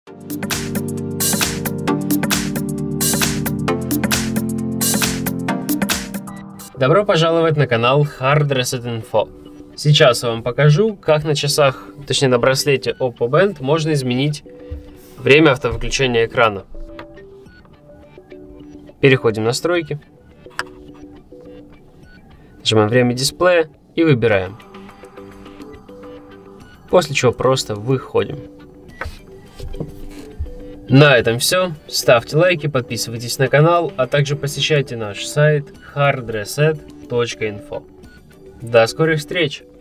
Добро пожаловать на канал Hard Reset Info. Сейчас я вам покажу, как на часах, точнее на браслете Oppo Band можно изменить время автовыключения экрана. Переходим в настройки, нажимаем время дисплея и выбираем. После чего просто выходим. На этом все. Ставьте лайки, подписывайтесь на канал, а также посещайте наш сайт hardreset.info. До скорых встреч!